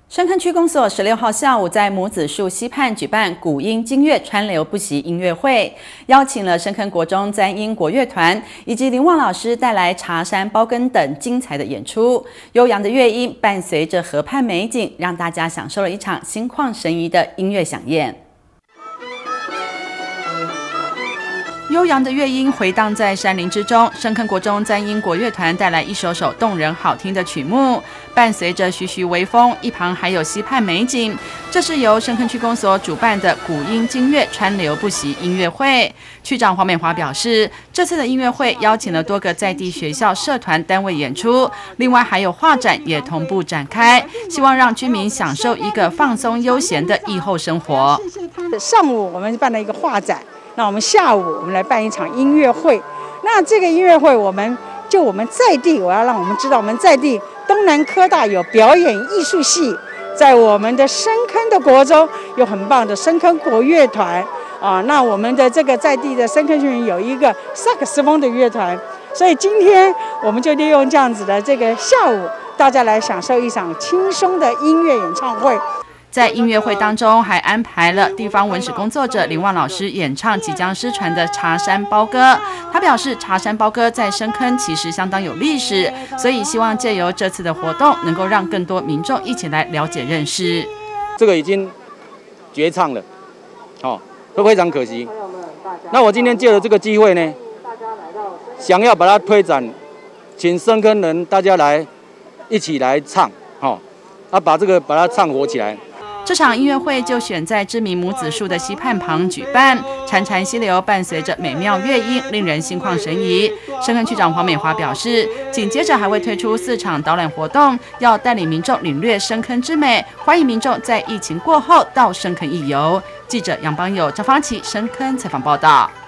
深坑区公所16号下午在母子树溪畔举办古音金乐川流不息音乐会，邀请了深坑国中簪音国乐团以及林旺老师带来茶山包根等精彩的演出。悠扬的乐音伴随着河畔美景，让大家享受了一场心旷神怡的音乐飨宴。 悠扬的乐音回荡在山林之中，深坑国中簪音国乐团带来一首首动人好听的曲目，伴随着徐徐微风，一旁还有溪畔美景。这是由深坑区公所主办的古音金乐川流不息音乐会。区长黄美华表示，这次的音乐会邀请了多个在地学校、社团单位演出，另外还有画展也同步展开，希望让居民享受一个放松悠闲的疫后生活。 上午我们办了一个画展。 那我们下午我们来办一场音乐会，那这个音乐会我们在地，我要让我们知道我们在地东南科大有表演艺术系，在我们的深坑的国中有很棒的深坑国乐团啊，那我们的这个在地的深坑居民有一个萨克斯风的乐团，所以今天我们就利用这样子的这个下午，大家来享受一场轻松的音乐演唱会。 在音乐会当中，还安排了地方文史工作者林旺老师演唱即将失传的茶山包歌。他表示，茶山包歌在深坑其实相当有历史，所以希望借由这次的活动，能够让更多民众一起来了解认识。 这个已经绝唱了，都非常可惜。那我今天借了这个机会呢，想要把它推展，请深坑人大家来一起来唱，把它唱活起来。 这场音乐会就选在知名母子树的溪畔旁举办，潺潺溪流伴随着美妙乐音，令人心旷神怡。深坑区长黄美华表示，紧接着还会推出4场导览活动，要带领民众领略深坑之美，欢迎民众在疫情过后到深坑一游。记者杨邦友、张芳琪深坑采访报道。